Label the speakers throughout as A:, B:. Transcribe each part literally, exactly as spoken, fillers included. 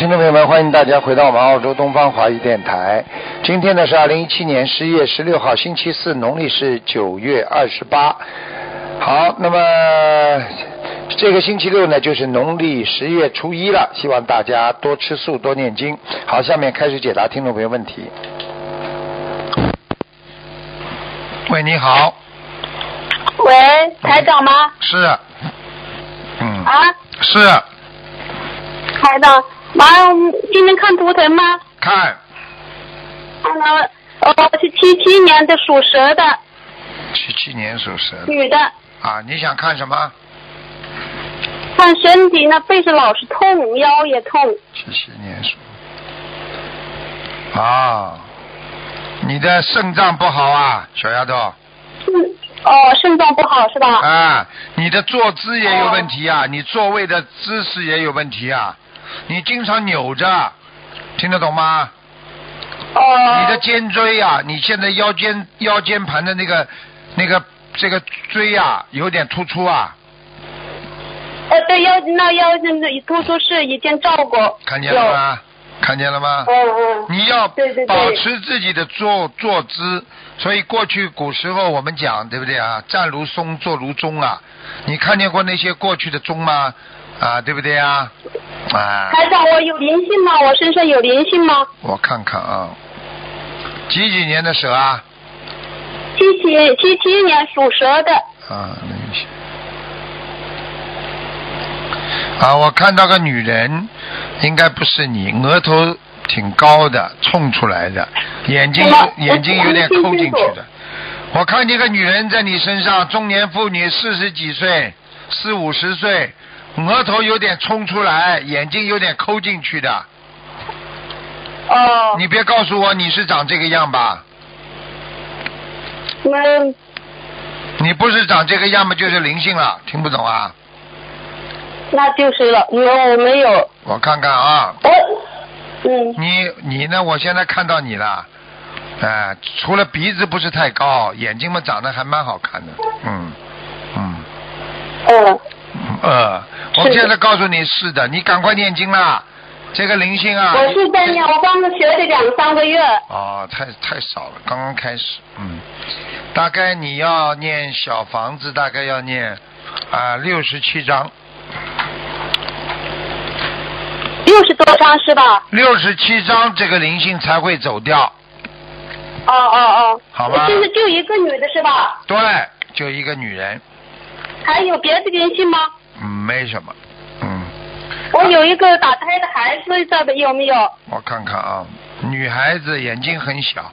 A: 听众朋友们，欢迎大家回到我们澳洲东方华语电台。今天呢是二零一七年十月十六号，星期四，农历是九月二十八。好，那么这个星期六呢就是农历十月初一了，希望大家多吃素，多念经。好，下面开始解答听众朋友问题。喂，你好。
B: 喂，台长吗？
A: 是。嗯。
B: 啊？
A: 是。
B: 台长，妈，今天看图腾吗？
A: 看。
B: 看了，呃，我是七七年的，属蛇的。
A: 七七年属蛇的。
B: 女的。
A: 啊，你想看什么？
B: 看身体，那背是老是痛，腰也痛。
A: 七七年属。啊，你的肾脏不好啊，小丫头。
B: 嗯。哦，肾脏不好是吧？
A: 啊，你的坐姿也有问题啊，哦、你座位的姿势也有问题啊，你经常扭着，听得懂吗？
B: 哦。
A: 你的肩椎啊，你现在腰间腰间盘的那个那个这个椎啊，有点突出啊。
B: 呃，对，腰那腰那突出是以前照过。
A: 看见了吗？看见了吗？
B: 嗯嗯。
A: 你要
B: 对对对
A: 保持自己的坐坐姿，所以过去古时候我们讲，对不对啊？站如松，坐如钟啊。你看见过那些过去的钟吗？啊，对不对啊？啊。
B: 台长，我有灵性吗？我身上有灵性吗？
A: 我看看啊。几几年的蛇啊？
B: 七七七七年属蛇的。
A: 啊，灵性。啊，我看到个女人，应该不是你，额头挺高的，冲出来的，眼睛眼睛有点抠进去的。我看见个女人在你身上，中年妇女，四十几岁，四五十岁，额头有点冲出来，眼睛有点抠进去的。
B: 哦。
A: 你别告诉我你是长这个样吧？
B: 嗯。
A: 你不是长这个样嘛，就是灵性了，听不懂啊？
B: 那就是了，我我没有。
A: 我看看啊。
B: 我，嗯。
A: 你你呢？我现在看到你了，哎、呃，除了鼻子不是太高，眼睛嘛长得还蛮好看的，嗯嗯。
B: 嗯。
A: 呃，我现在告诉你是的，你赶快念经啦，这个灵性啊。
B: 我是在念，我刚刚学的两三个月。
A: 哦，太太少了，刚刚开始，嗯，大概你要念小房子，大概要念啊六十七章。
B: 六十多张是吧？
A: 六十七张，这个灵性才会走掉。
B: 哦哦哦。
A: 好吧。
B: 就是就一个女的是吧？
A: 对，就一个女人。
B: 还有别的灵性吗？
A: 嗯，没什么。嗯。
B: 我有一个打胎的孩子，这个有没有？
A: 我看看啊，女孩子眼睛很小。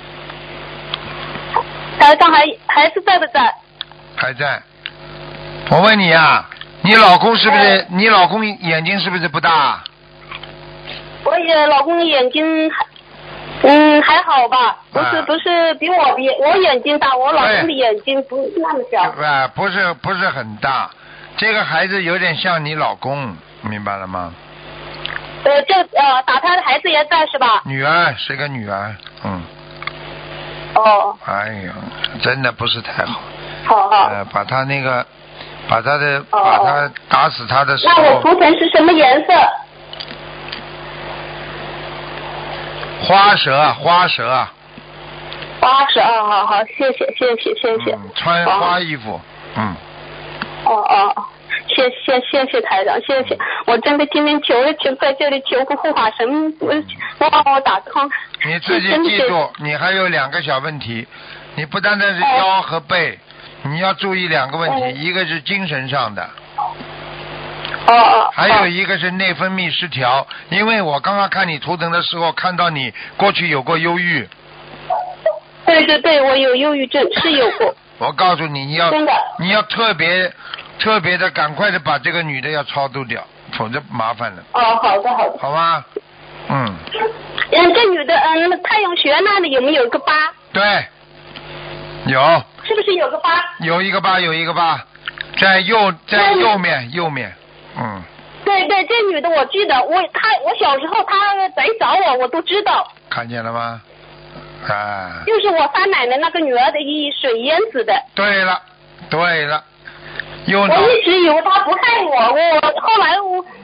B: 台上还孩子在不在？还
A: 在。我问你啊，你老公是不是？哎、你老公眼睛是不是不大？
B: 我也老公眼睛还，嗯，还好吧，不是、啊、不是比我比我眼睛大，我老公的眼睛不是那么小。
A: 啊，不是不是很大，这个孩子有点像你老公，明白了吗？
B: 呃，这呃打胎的孩子也在是吧？
A: 女儿是个女儿，嗯。
B: 哦。
A: 哎呀，真的不是太好。
B: 好好。
A: 呃，把他那个，把他的，哦、把他打死他的时候。
B: 那我图腾是什么颜色？
A: 花蛇，花蛇。
B: 花蛇啊，好好，谢谢，谢谢，谢谢。
A: 嗯，穿花衣服，嗯。
B: 哦哦哦，谢谢谢谢台长，谢谢，我真的今天求了求，在这里求个护法神，我我帮我打通。
A: 你自己记住，你还有两个小问题，你不单单是腰和背，哦、你要注意两个问题，嗯、一个是精神上的。
B: 哦哦，
A: 还有一个是内分泌失调，因为我刚刚看你图腾的时候，看到你过去有过忧郁。
B: 对对对，我有忧郁症，是有过。
A: 我告诉你，你要
B: 真的，
A: 你要特别特别的赶快的把这个女的要超度掉，否则麻烦了。
B: 哦，好的好的。
A: 好吧，嗯。
B: 嗯，这女的，嗯，太阳穴那里有没有个疤？
A: 对，有。
B: 是不是有个疤？
A: 有一个疤，有一个疤，在右在右面右面。嗯，
B: 对对，这女的我记得，我她我小时候她来找我，我都知道。
A: 看见了吗？啊。
B: 就是我三奶奶那个女儿的一水淹死的。
A: 对了，对了，有。
B: 我一直以为她不害我，我后来我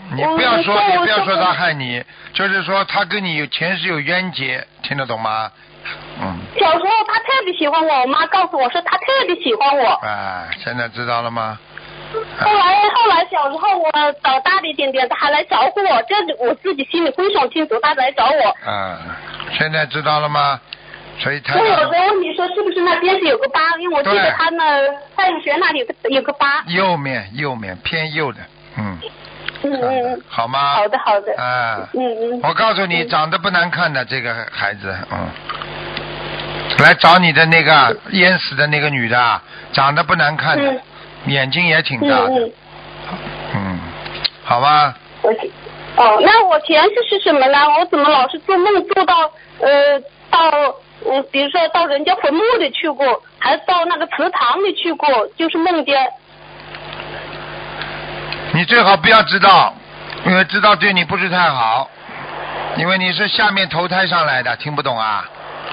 A: 你不要说，你不要说他害你，就是说他跟你有前世有冤结，听得懂吗？嗯。
B: 小时候他特别喜欢我，我妈告诉我说他特别喜欢我。
A: 啊，现在知道了吗？
B: 后来后来小时候我长大了一点点，他还来找我，这我自己心里非常清楚，他来找我。
A: 啊，现在知道了吗？所以他。
B: 所以我在问你说是不是那边是有个疤？因为我记得他那太阳穴那里有个有个疤。
A: 右面右面偏右的，嗯。
B: 嗯嗯嗯。
A: 好吗？
B: 好的好的。
A: 啊。
B: 嗯嗯。
A: 我告诉你，长得不难看的这个孩子，嗯。来找你的那个淹死的那个女的，长得不难看的。嗯。眼睛也挺大的，嗯，嗯好吧。
B: 我哦，那我前世是什么呢？我怎么老是做梦做到呃到嗯，比如说到人家坟墓里去过，还到那个祠堂里去过，就是梦见。
A: 你最好不要知道，因为知道对你不是太好，因为你是下面投胎上来的，听不懂啊。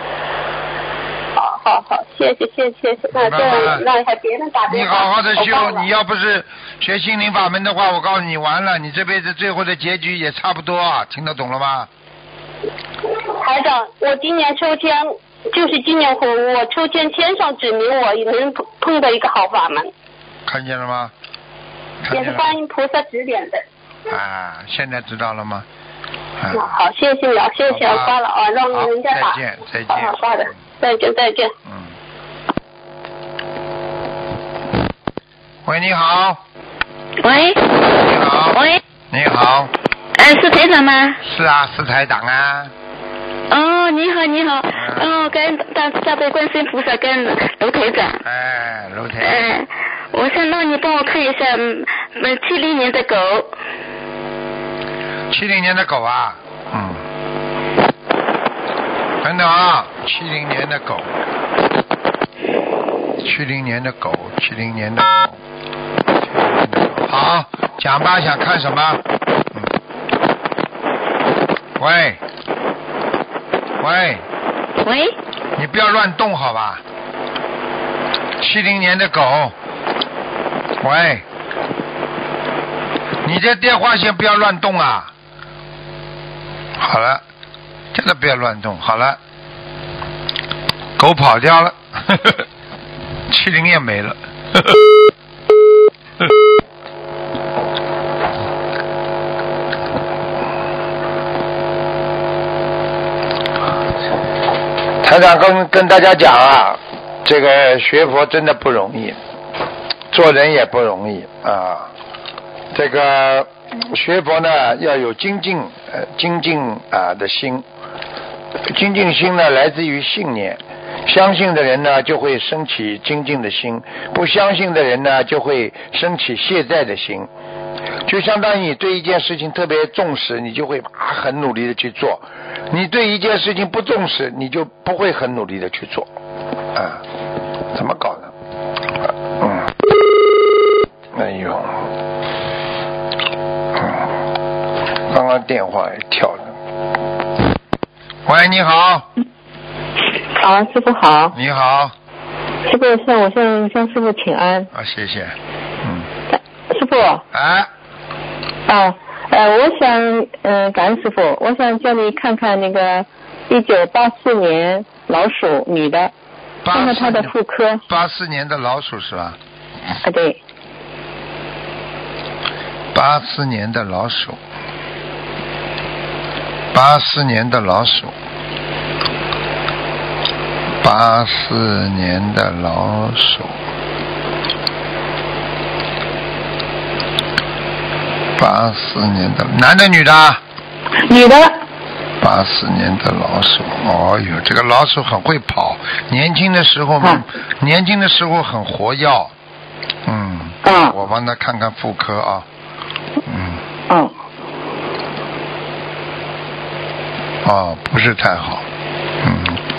B: 好好，谢谢谢谢谢谢，那这样让还别人打电
A: 话。你好好的修，你要不是学心灵法门的话，我告诉你完了，你这辈子最后的结局也差不多，听得懂了吗？
B: 台长，我今年秋天就是今年我我秋天天上指明我能碰碰到一个好法门。
A: 看见了吗？
B: 也是观音菩萨指点的。
A: 啊，现在知道了吗？
B: 啊、好，谢谢你啊，谢谢，我挂了啊，让人家打。
A: 再见再见。
B: 好，挂了。再见，再见。
A: 嗯。喂，你好。
C: 喂。
A: 你好。
C: 喂。
A: 你好。
C: 哎，是台长吗？
A: 是啊，是台长啊。
C: 哦，你好，你好。嗯、哦，跟大大悲观世音菩萨跟卢台长。
A: 哎，卢台长。
C: 哎，我想让你帮我看一下，嗯，七零年的狗。
A: 七零年的狗啊，嗯。等等啊，七零年的狗，七零年的狗，七零年的狗，好，讲吧，想看什么？嗯，喂，喂，
C: 喂，
A: 你不要乱动好吧？七零年的狗，喂，你这电话线不要乱动啊！好了。真的不要乱动，好了，狗跑掉了，呵呵七零也没了。呵呵台长跟跟大家讲啊，这个学佛真的不容易，做人也不容易啊。这个学佛呢，要有精进呃精进啊的心。精进心呢，来自于信念。相信的人呢，就会升起精进的心；不相信的人呢，就会升起懈怠的心。就相当于你对一件事情特别重视，你就会很努力的去做；你对一件事情不重视，你就不会很努力的去做。啊，怎么搞的？嗯，哎呦，嗯，刚刚电话也跳了。喂，你好。
D: 啊，师傅好。
A: 你好。
D: 师傅，向我向向师傅请安。
A: 啊，谢谢。嗯。
D: 师傅。
A: 哎。
D: 啊，呃，我想，呃，感恩师傅，我想叫你看看那个一九八四年老鼠女的，看看她的妇科。
A: 八四年的老鼠是吧？
D: 啊，对。
A: 八四年的老鼠。八四年的老鼠，八四年的老鼠，八四年的男的女的？
D: 女的。
A: 八四年的老鼠，哦哟，这个老鼠很会跑，年轻的时候，啊、年轻的时候很活跃，嗯，
D: 啊、
A: 我帮他看看妇科啊，嗯，
D: 嗯。
A: 哦，不是太好，嗯，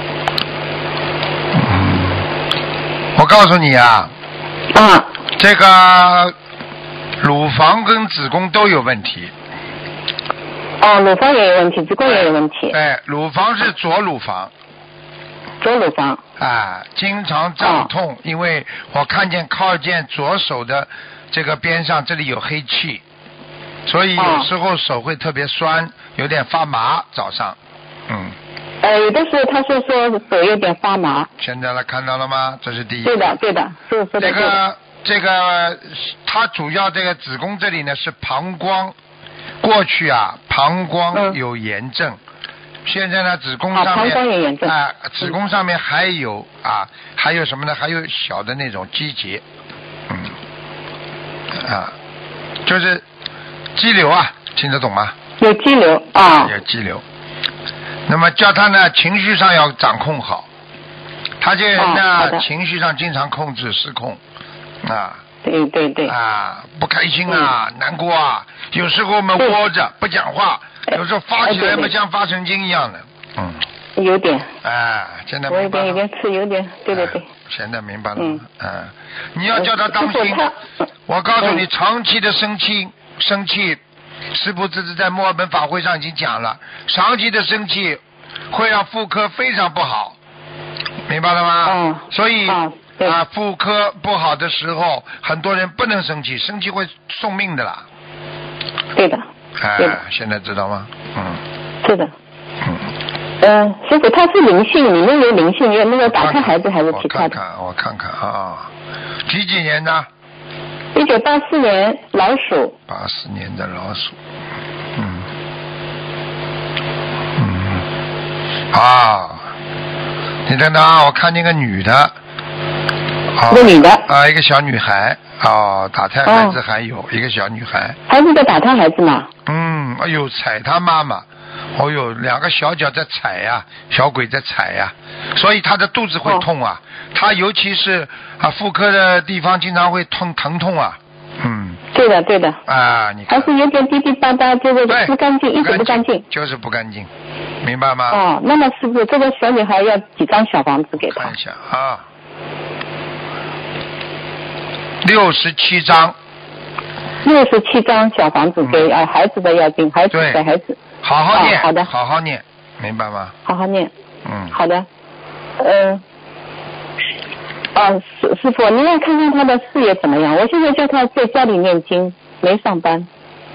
A: 嗯，我告诉你啊，
D: 啊，
A: 这个乳房跟子宫都有问题。
D: 哦，乳房也有问题，子宫也有问题。
A: 哎，乳房是左乳房。
D: 左乳房。
A: 啊，经常胀痛，哦、因为我看见靠近左手的这个边上，这里有黑气。 所以有时候手会特别酸，有点发麻，早上，嗯。
D: 呃，有的时候他是说手有点发麻。
A: 现在了，看到了吗？这是第一。
D: 对的，对的，是是的。
A: 这个这个，它主要这个子宫这里呢是膀胱，过去啊膀胱有炎症，嗯、现在呢子宫上面啊、
D: 膀胱有炎症
A: 呃、子宫上面还有啊还有什么呢？还有小的那种肌节，嗯啊，就是肌瘤啊，听得懂吗？
D: 有肌瘤啊。
A: 有肌瘤。那么叫他呢，情绪上要掌控好，他这人呢，哦、情绪上经常控制失控，啊，
D: 对对对，
A: 啊，不开心啊，嗯、难过啊，有时候我们窝着不讲话，有时候发起来嘛像发神经一样的，
D: 嗯，有点，
A: 哎，现在
D: 我有点有点吃有点，对对对，
A: 现在明白了，嗯，嗯，你要叫他当心，我告诉你，长期的生气，生气。师父这次在墨尔本法会上已经讲了，长期的生气会让妇科非常不好，明白了吗？
D: 嗯。
A: 所以
D: 啊，
A: 啊妇科不好的时候，很多人不能生气，生气会送命的啦。
D: 对的。
A: 哎、
D: 对的，
A: 现在知道吗？嗯。
D: 是的。
A: 嗯。
D: 嗯、呃，师傅，他是灵性，里面有灵性，有那个打胎孩子还是其他的？
A: 我看看，我看看啊，几几年的？
D: 一九八四年老鼠。
A: 八四年的老鼠，嗯嗯啊，你等等啊，我看见个女的，
D: 一个女的
A: 啊，一个小女孩啊，打胎孩子还有、哦、一个小女孩，
D: 还是在打胎孩子嘛？
A: 嗯，哎呦，踩她妈妈，哦呦，两个小脚在踩呀、啊，小鬼在踩呀、啊，所以她的肚子会痛啊，她、哦、尤其是啊妇科的地方经常会痛疼痛啊，嗯。
D: 对的，对的。
A: 啊，你看。
D: 还是有点滴滴答答，就是不干净，一直不干净。
A: 就是不干净，明白吗？
D: 哦，那么是不是这个小女孩要几张小房子给她？
A: 看一下啊，六十七张。
D: 六十七张小房子给啊、嗯、孩子的要紧，孩子给孩子。
A: 好好念、
D: 哦，好的，
A: 好好念，明白吗？
D: 好好念。
A: 嗯。
D: 好的，嗯。啊，师师傅，您要看看他的事业怎么样？我现在叫他在家里念经，没上班。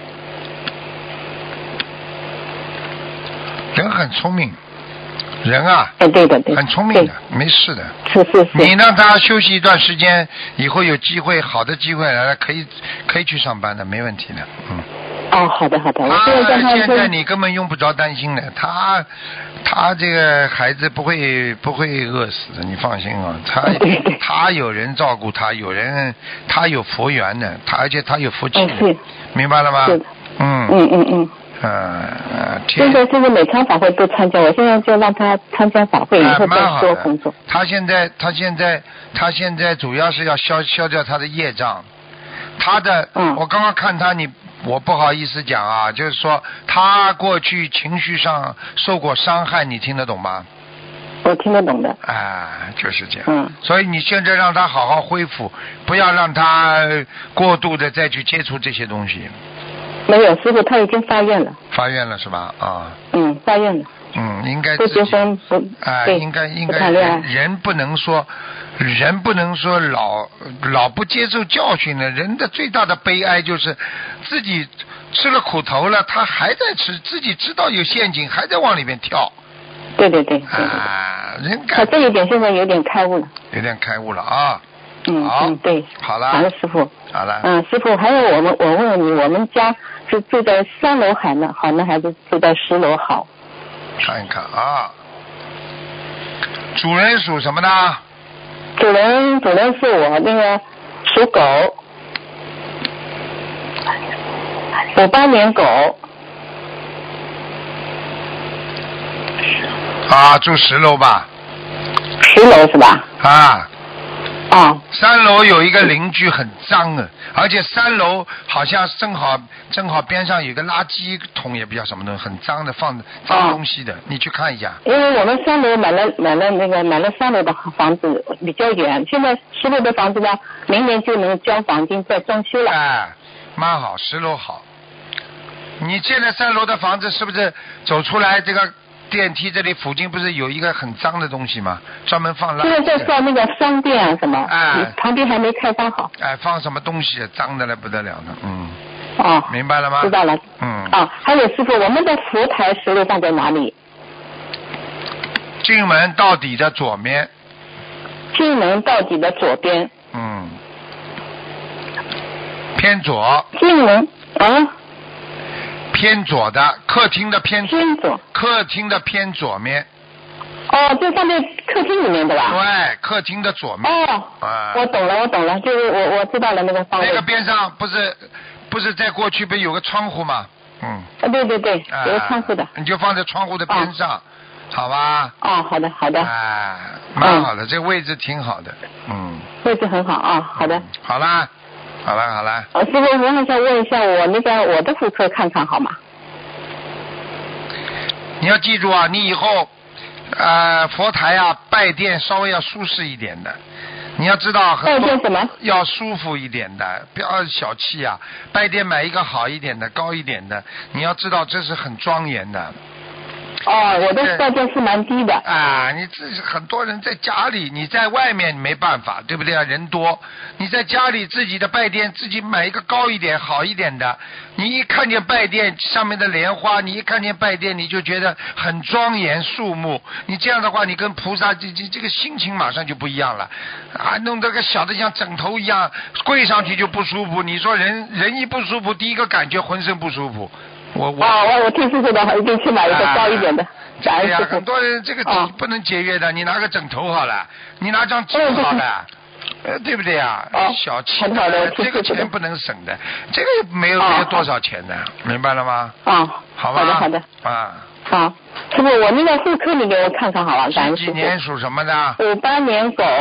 A: 人很聪明，人啊，
D: 哎，对的，对，
A: 很聪明的，没事的。
D: 是是是。
A: 你让他休息一段时间，以后有机会，好的机会来了，可以可以去上班的，没问题的，嗯。
D: 哦，好的好的，我
A: 现
D: 在他
A: 现在你根本用不着担心的，他他这个孩子不会不会饿死的，你放心啊，他他有人照顾他，有人他有佛缘的，他而且他有福气，
D: 嗯、
A: 明白了吗？
D: 是的，
A: 嗯
D: 嗯嗯嗯。
A: 呃，
D: 现在现在每场法会都参加，我现在就让他参加法会，以后再说工作。
A: 他现在他现在他现在主要是要消消掉他的业障，他的，
D: 嗯，
A: 我刚刚看他你。我不好意思讲啊，就是说他过去情绪上受过伤害，你听得懂吗？
D: 我听得懂的。
A: 哎，就是这样。
D: 嗯。
A: 所以你现在让他好好恢复，不要让他过度的再去接触这些东西。
D: 没有，师傅他已经发愿了。
A: 发愿了是吧？啊。
D: 嗯，发愿了。
A: 嗯，应该
D: 不结婚不。
A: 哎、呃，应该应该人, 人不能说。人不能说老老不接受教训呢，人的最大的悲哀就是自己吃了苦头了，他还在吃，自己知道有陷阱，还在往里面跳。
D: 对对对。
A: 啊，人
D: 他这一点现在有点开悟了。
A: 有点开悟了啊。
D: 嗯
A: 好
D: 嗯，对。
A: 好了。
D: 感恩师傅。
A: 好了。
D: 嗯，师傅，还有我们，我问问你，我们家是住在三楼好呢，好呢，还是住在十楼好？
A: 看一看啊。主人属什么呢？
D: 主人，主人是我那个属狗，五八年狗。
A: 啊，住十楼吧。
D: 十楼是吧？
A: 啊。
D: 啊。
A: 三楼有一个邻居很脏啊，而且三楼好像正好正好边上有个垃圾桶，也不知道什么东西，很脏的，放脏东西的，啊、你去看一下。
D: 因为我们三楼买了买了那个买了三楼的房子比较远，现在十楼的房子呢，明年就能交房金再装修了。
A: 哎，蛮好，十楼好。你现在三楼的房子是不是走出来这个？电梯这里附近不是有一个很脏的东西吗？专门放垃圾。
D: 现在在放那个商店啊什么，
A: 哎，
D: 旁边还没开发好。
A: 哎，放什么东西？脏的来不得了呢，嗯。
D: 哦，
A: 明白了吗？
D: 知道了。
A: 嗯。
D: 啊，还有师傅，我们的佛台石榴放在哪里？
A: 进门到底的左面。
D: 进门到底的左边。
A: 嗯。偏左。
D: 进门啊。
A: 偏左的，客厅的偏左。
D: 偏左。
A: 客厅的偏左面。
D: 哦，这上面客厅里面的吧？
A: 对，客厅的左面。
D: 哦。
A: 啊。
D: 我懂了，我懂了，就是我我知道了那个方位。
A: 那个边上不是不是在过去不是有个窗户吗？嗯。
D: 啊，对对对，
A: 啊、
D: 有个窗户的。
A: 你就放在窗户的边上，
D: 哦、
A: 好吧？
D: 哦，好的好的。
A: 哎，蛮好的、嗯，这个位置挺好的，嗯。
D: 位置很好啊、哦，好的。
A: 嗯、好啦，好了好了。
D: 呃，师傅，我还想问一下我那个我的妇科看看好吗？
A: 你要记住啊，你以后呃佛台啊拜殿稍微要舒适一点的。你要知道，很多要舒服一点的，不要小气啊！拜殿买一个好一点的、高一点的，你要知道这是很庄严的。
D: 哦，我的拜殿是蛮低的。
A: 啊，你这是很多人在家里，你在外面没办法，对不对啊？人多，你在家里自己的拜殿，自己买一个高一点、好一点的。你一看见拜殿上面的莲花，你一看见拜殿，你就觉得很庄严肃穆。你这样的话，你跟菩萨这这这个心情马上就不一样了。啊，弄这个小的像枕头一样，跪上去就不舒服。你说人人一不舒服，第一个感觉浑身不舒服。我我
D: 啊，我我听师傅的，一定去买一个高一点的。
A: 对呀、啊，很多人这个不能节约的，啊、你拿个枕头好了，你拿张纸好了，呃，对不对呀、啊？
D: 哦、
A: 小气的，的这个钱不能省的，这个没有、哦、没有多少钱的，明白了吗？
D: 啊、哦，
A: 好吧，
D: 好的好的
A: 啊。
D: 好，师傅，我那个妇科你给我看看好吧？
A: 几几年属什么的？
D: 五八年狗。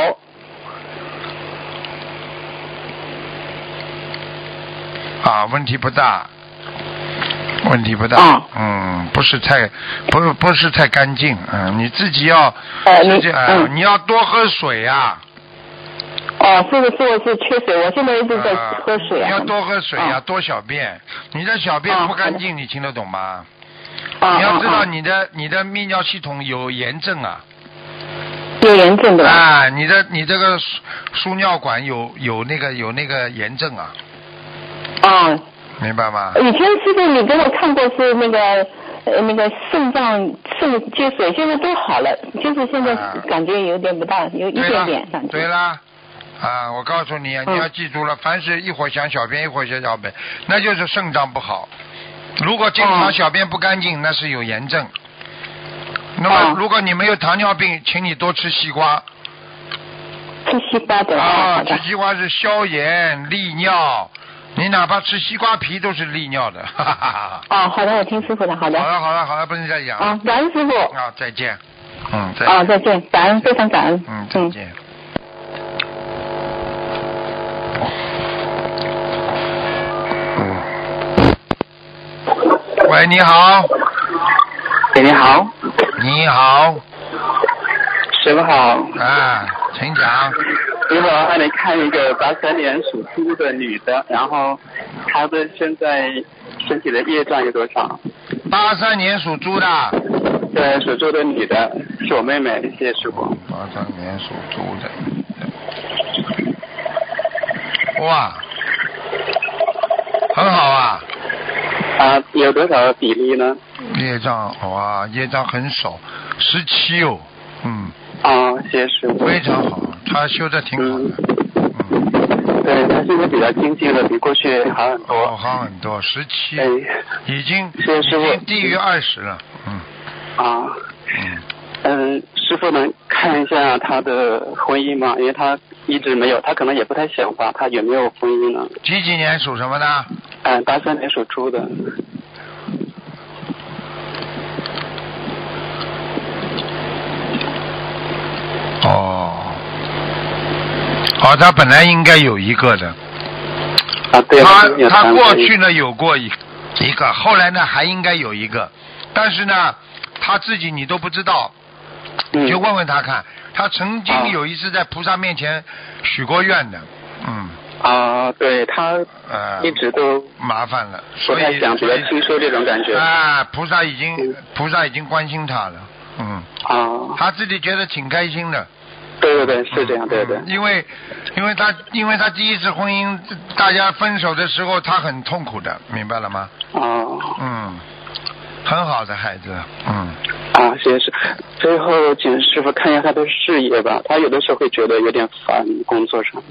A: 啊，问题不大。问题不大，
D: 哦、
A: 嗯，不是太，不是不是太干净，嗯，你自己要，
D: 呃，
A: 自己、呃嗯、你要多喝水呀、
D: 啊。哦，这个是我是缺水，我现在一直在喝水啊。
A: 呃、你要多喝水呀、啊
D: 哦，
A: 多小便，你的小便不干净，哦、你听得懂吗？
D: 哦、
A: 你要知道你的、哦、你的泌尿系统有炎症啊。
D: 有炎症的吧？
A: 啊，你的你这个输输尿管有有那个有那个炎症啊。
D: 哦。
A: 明白吗？
D: 以前师傅你给我看过是那个呃那个肾脏肾积水，现在都好了，就是现在感觉有点不大，有一点点感觉。
A: 对啦，啊，我告诉你，你要记住了，嗯、凡是一会儿想小便一会儿想小便，那就是肾脏不好。如果经常小便不干净，哦、那是有炎症。那么如果你没有糖尿病，请你多吃西瓜。
D: 吃西瓜的
A: 啊，吃西瓜是消炎利尿。你哪怕吃西瓜皮都是利尿的，哈哈哈。
D: 哦，好的，我听师傅的，好的。
A: 好了好了好了，不能再讲了。
D: 啊，感恩师傅。
A: 啊，再见。嗯，再见。
D: 啊，再见，感恩，非常感恩。
A: 嗯，再见。嗯。喂，你好。
E: 喂，你好。
A: 你好。
E: 师傅好。
A: 啊，请讲。
E: 师傅，让你看一个八三年属猪的女的，然后她的现在身体的业障有多少？
A: 八三年属猪的。
E: 对，属猪的女的，是我妹妹，谢谢师傅。
A: 八三年属猪的。哇，很好啊。
E: 啊，有多少比例呢？
A: 业障哇，业障很少，十七哦，嗯。
E: 啊，谢谢师傅。
A: 非常好，他修的挺好的。嗯。
E: 嗯对，他现在比较精进了，比过去好很多。
A: 哦，好很多，十七。
E: 哎。
A: 已经
E: 谢谢师傅。
A: 已经低于二十了，嗯。
E: 啊。
A: 嗯。
E: 嗯，师傅能看一下他的婚姻吗？因为他一直没有，他可能也不太想吧，他有没有婚姻呢？
A: 几几年属什么的？
E: 嗯，八三年属猪的。
A: 哦，哦，他本来应该有一个的。
E: 啊，对。
A: 他他过去呢有过一一个，后来呢还应该有一个，但是呢他自己你都不知道，
E: 嗯、
A: 就问问他看，他曾经有一次在菩萨面前许过愿的，嗯。
E: 啊，对他
A: 呃
E: 一直都
A: 麻烦了，所以
E: 想比较轻松这种感觉。
A: 啊，菩萨已经、嗯、菩萨已经关心他了，嗯。
E: 啊。
A: 他自己觉得挺开心的，
E: 对对对，是这样，对对。
A: 嗯、因为，因为他因为他第一次婚姻，大家分手的时候他很痛苦的，明白了吗？
E: 哦。
A: 嗯，很好的孩子，嗯。
E: 啊，谢谢师。最后请师傅看一下他的事业吧，他有的时候会觉得有点烦，工作上。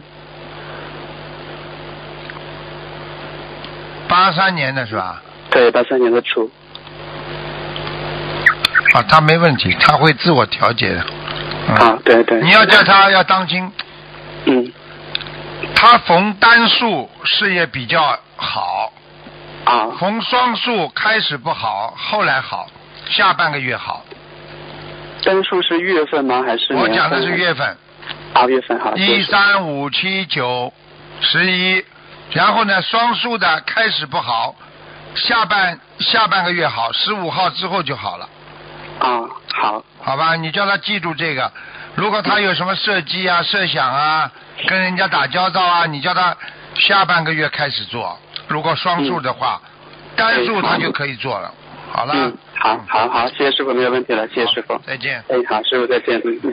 A: 八三年的是吧？
E: 对，八三年的初。
A: 啊，他没问题，他会自我调节的。嗯、
E: 啊，对对。
A: 你要叫他要当心。
E: 嗯。
A: 他逢单数事业比较好。
E: 啊。
A: 逢双数开始不好，后来好，下半个月好。
E: 单数是月份吗？还是？
A: 我讲的是月份。
E: 啊，月份好。
A: 一三五七九十一，然后呢，双数的开始不好，下半下半个月好，十五号之后就好了。
E: 啊，好，
A: 好吧，你叫他记住这个。如果他有什么设计啊、设想啊，跟人家打交道啊，你叫他下半个月开始做。如果双数的话，嗯、单数他就可以做了。好了。
E: 嗯，好，好，好，谢谢师傅，没有问题了，谢谢师傅。
A: 再见。
E: 哎，好，师傅再见。嗯。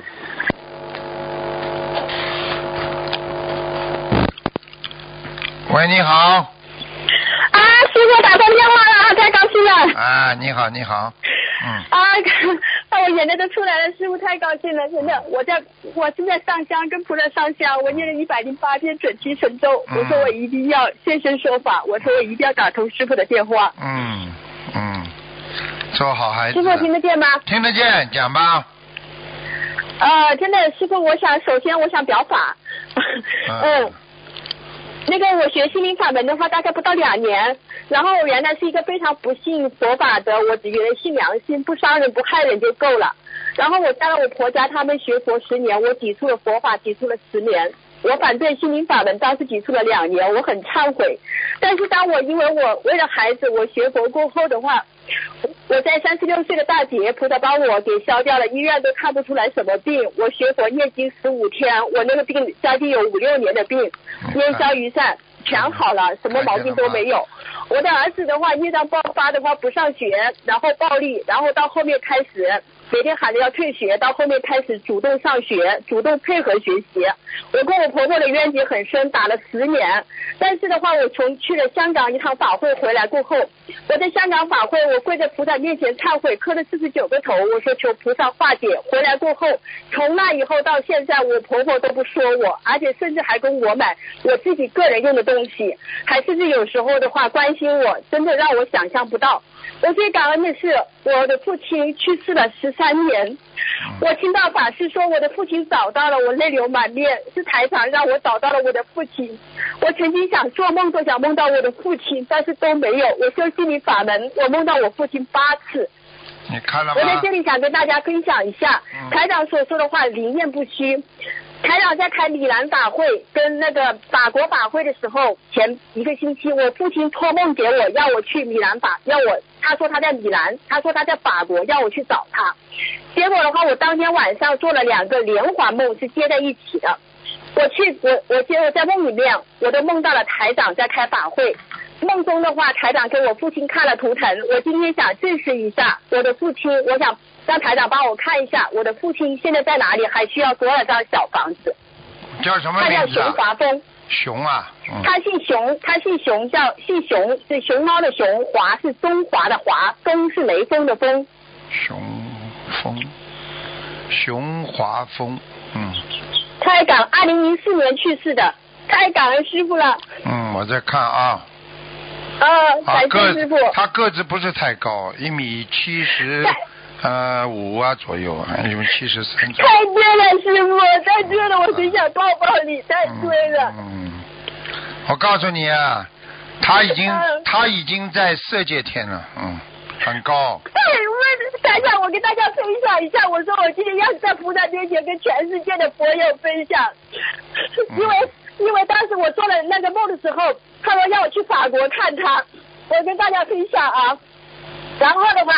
A: 喂，你好。
B: 啊，师傅打通电话了，太高兴了。
A: 啊，你好，你好。嗯。
B: 啊，把我眼泪都出来了，师傅太高兴了，真的。我在，我正在上香，跟菩萨上香，我念了一百零八篇准提神咒，
A: 嗯、
B: 我说我一定要现身说法，我说我一定要打通师傅的电话。
A: 嗯嗯，做好孩子。
B: 师傅听得见吗？
A: 听得见，讲吧。
B: 呃，真的，师傅，我想首先我想表法。嗯。嗯那个我学心灵法门的话，大概不到两年。然后我原来是一个非常不信佛法的，我只觉得信良心，不伤人不害人就够了。然后我嫁了我婆家，他们学佛十年，我抵触了佛法，抵触了十年。我反对心灵法门，当时抵触了两年，我很忏悔。但是当我因为我为了孩子，我学佛过后的话，我在三十六岁的大劫，菩萨帮我给消掉了，医院都看不出来什么病。我学佛念经十五天，我那个病将近有五六年的病，烟消云散，全好了，什么毛病都没有。我的儿子的话，业障爆发的话不上学，然后暴力，然后到后面开始每天喊着要退学，到后面开始主动上学，主动配合学习。我跟我婆婆的冤结很深，打了十年。但是的话，我从去了香港一趟法会回来过后，我在香港法会，我跪在菩萨面前忏悔，磕了四十九个头，我说求菩萨化解。回来过后，从那以后到现在，我婆婆都不说我，而且甚至还跟我买我自己个人用的东西，还甚至有时候的话关心我，真的让我想象不到。我最感恩的是，我的父亲去世了十三年。我听到法师说我的父亲找到了，我泪流满面，是台长让我找到了我的父亲。我曾经想做梦都想梦到我的父亲，但是都没有。我修心灵法门，我梦到我父亲八次。
A: 你看了吗？
B: 我在这里想跟大家分享一下，嗯、台长所说的话灵验不虚。台长在开米兰法会跟那个法国法会的时候，前一个星期，我父亲托梦给我，要我去米兰法，要我他说他在米兰，他说他在法国，要我去找他。结果的话，我当天晚上做了两个连环梦，是接在一起的。我去，我我结果在梦里面，我都梦到了台长在开法会。梦中的话，台长给我父亲看了图腾，我今天想证实一下我的父亲，我想让台长帮我看一下我的父亲现在在哪里，还需要多少张小房子。
A: 叫什么名字、啊？
B: 他叫熊华峰。
A: 熊啊、嗯、
B: 他姓熊，他姓熊，叫姓熊，是熊猫的熊，华是中华的华，风是雷锋的风。
A: 熊风，熊华峰，嗯。
B: 太感，二零零四年去世的，太感恩师傅了。
A: 嗯，我在看啊。
B: 呃，感谢师傅。
A: 他个子不是太高，一米七十。呃，五啊左右，还有七十三。
B: 太对了，师傅，太对了，我很想抱抱你，太对了。
A: 嗯，我告诉你啊，他已经、嗯、他已经在色界天了，嗯，很高。
B: 对，我台长，我跟大家分享一下，我说我今天要在菩萨面前跟全世界的佛友分享，嗯、因为因为当时我做了那个梦的时候，他说要我去法国看他，我跟大家分享啊，然后的话。就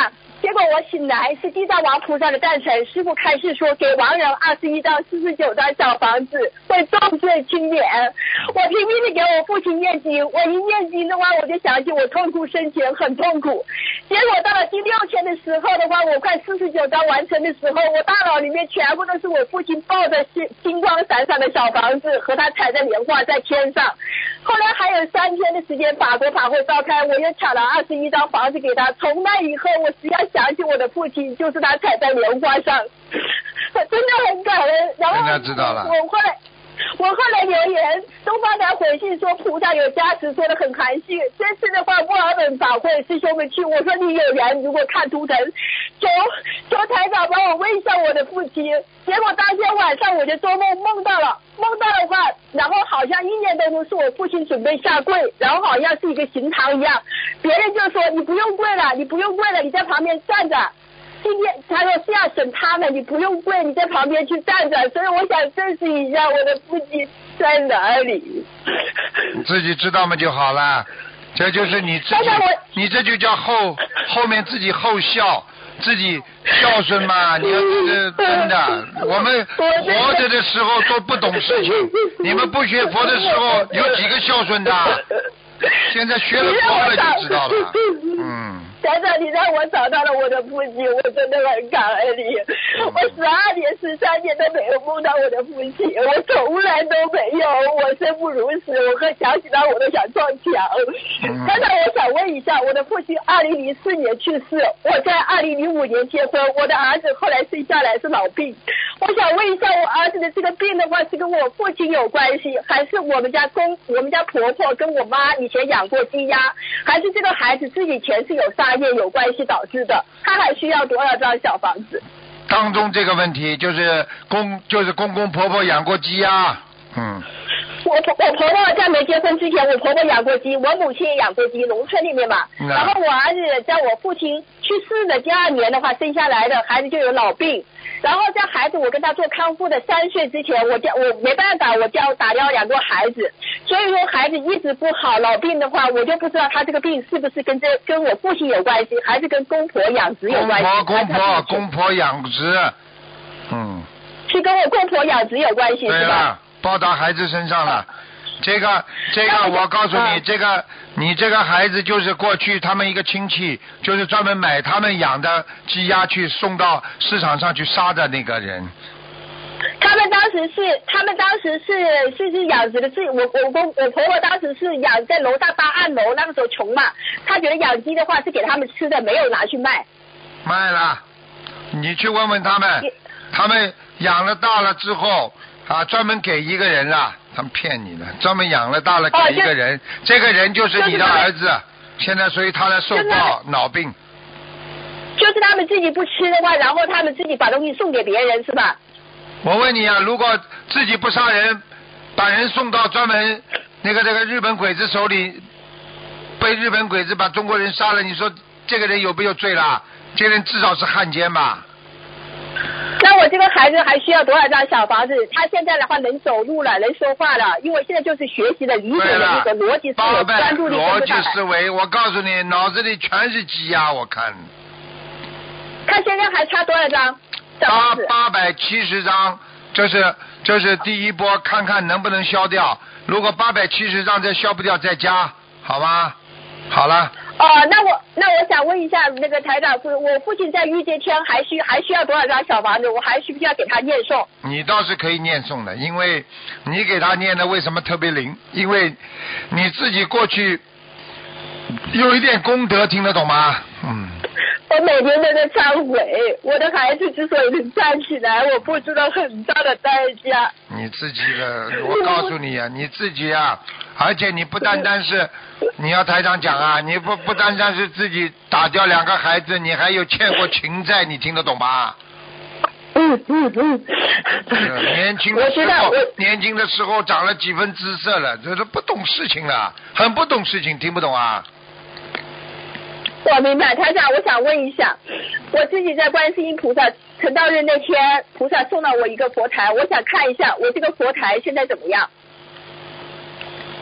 F: 结果我醒来是地藏王菩萨的诞辰，师父开示说给亡人二十一张四十九张小房子会重罪轻免。我拼命的给我父亲念经，我一念经的话我就想起我痛苦生前很痛苦，结果到了第六天的时候的话，我快四十九张完成的时候，我大脑里面全部都是我父亲抱着星金光闪闪的小房子和他踩着莲花在天上。后来还有三天的时间法国法会召开，我又抢了二十一张房子给他，从那以后我只要想起我的父亲就是他踩在莲花上，我真的很感恩。然后
A: 现在知道了。
F: 我后来我后来留言，东方台回信说菩萨有加持，说的很含蓄。这次的话，墨尔本法会师兄们去，我说你有缘，如果看图腾，求求台长帮我问一下我的父亲。结果当天晚上我就做梦梦到了，梦到的话，然后好像一年当中是我父亲准备下跪，然后好像是一个刑堂一样，别人就说你不用跪了，你不用跪了，你在旁边站着。今天他说是要审他们，你不用跪，你在旁边去站着。所以我想证实一下我的父亲在哪里。
A: 你自己知道嘛就好了，这就是你自己，你这就叫后后面自己后孝，自己孝顺嘛。你要是真的，我们活着的时候都不懂事情，你们不学佛的时候有几个孝顺的？现在学了佛了就知道了。嗯。
F: 台长，你让我找到了我的父亲，我真的很感恩你。我十二年、十三年都没有梦到我的父亲，我从来都没有。我生不如死，我和想起他我都想撞墙。台长，我想问一下，我的父亲二零零四年去世，我在二零零五年结婚，我的儿子后来生下来是脑病。我想问一下，我儿子的这个病的话，是跟我父亲有关系，还是我们家公、我们家婆婆跟我妈以前养过鸡鸭，还是这个孩子自己前世有杀业有关系导致的？他还需要多少张小房子？
A: 当中这个问题就是公就是公公婆婆养过鸡鸭，嗯。
F: 我婆我婆婆在没结婚之前，我婆婆养过鸡，我母亲也养过鸡，农村里面嘛。
A: 嗯、
F: 然后我儿子在我父亲去世的第二年的话，生下来的孩子就有脑病。然后在孩子我跟他做康复的三岁之前，我教我没办法，我教打掉两个孩子，所以说孩子一直不好。脑病的话，我就不知道他这个病是不是跟这跟我父亲有关系，还是跟公婆养殖有关系。
A: 公婆公婆公婆养殖，嗯，
F: 是跟我公婆养殖有关系是吧？
A: 报到孩子身上了。这个这个我告诉你，这个你这个孩子就是过去他们一个亲戚，就是专门买他们养的鸡鸭去送到市场上去杀的那个人。
F: 他们当时是，他们当时是是是养殖的，是我我公我婆婆当时是养在楼上搭暗楼，那个时候穷嘛，她觉得养鸡的话是给他们吃的，没有拿去卖。
A: 卖了，你去问问他们，他们养了大了之后啊，专门给一个人了。他们骗你的，专门养了大了给一个人，哦、这个人就是你的儿子，现在所以他在受报脑病。
F: 就是他们自己不吃的话，然后他们自己把东西送给别人是吧？
A: 我问你啊，如果自己不杀人，把人送到专门那个这个日本鬼子手里，被日本鬼子把中国人杀了，你说这个人有没有罪啦？这个人至少是汉奸吧？
F: 那我这个孩子还需要多少张小房子？他现在的话能走路了，能说话了，因为现在就是学习的理解的那个逻辑思维、专注力
A: 逻辑思维，我告诉你，脑子里全是鸡鸭，我看。
F: 他现在还差多少张？
A: 八八百七十张，这是这是第一波，看看能不能消掉。如果八百七十张再消不掉，再加，好吧？好了。
F: 哦，那我那我想问一下那个台长，我父亲在御界天还需还需要多少张小房子？我还需不需要给他念诵？
A: 你倒是可以念诵的，因为你给他念的为什么特别灵？因为你自己过去有一点功德，听得懂吗？嗯。
F: 我每天都在忏悔，我的孩子之所以能站起来，我付出了很大的代价。
A: 你自己的，我告诉你啊，你自己啊，而且你不单单是，你要台长讲啊，你不不单单是自己打掉两个孩子，你还有欠过情债，你听得懂吧？
F: 嗯嗯嗯。
A: 年轻的时候，年轻的时候长了几分姿色了，这都不懂事情了，很不懂事情，听不懂啊？
F: 我明白，台长，我想问一下，我自己在观世音菩萨成道日那天，菩萨送了我一个佛台，我想看一下我这个佛台现在怎么样。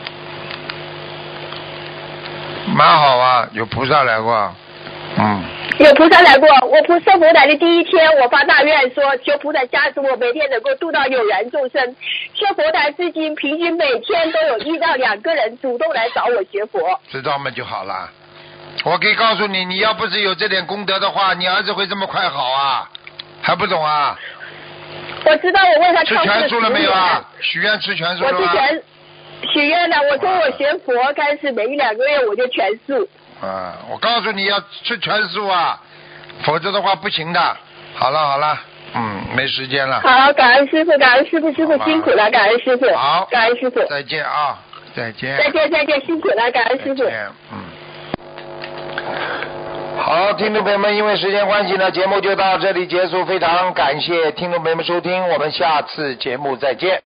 A: 蛮好啊，有菩萨来过，嗯。
F: 有菩萨来过，我菩萨佛来的第一天，我发大愿说，求菩萨加持我每天能够度到有缘众生。学佛台至今，平均每天都有一到两个人主动来找我学佛。
A: 知道吗就好了。我可以告诉你，你要不是有这点功德的话，你儿子会这么快好啊？还不懂啊？
F: 我知道，我为他
A: 吃全素了没有啊？许愿吃全素了吗？
F: 我之前许愿了，我从我学佛开始，每一两个月我就全素。
A: 啊，我告诉你要吃全素啊，否则的话不行的。好了好了，嗯，没时间了。
F: 好，感恩师傅，感恩师傅，师傅辛苦了，感恩师傅。
A: 好，
F: 感恩师傅。
A: 再见啊，再见。
F: 再见再见，辛苦了，感恩师傅。
A: 再见，嗯。好，听众朋友们，因为时间关系呢，节目就到这里结束。非常感谢听众朋友们收听，我们下次节目再见。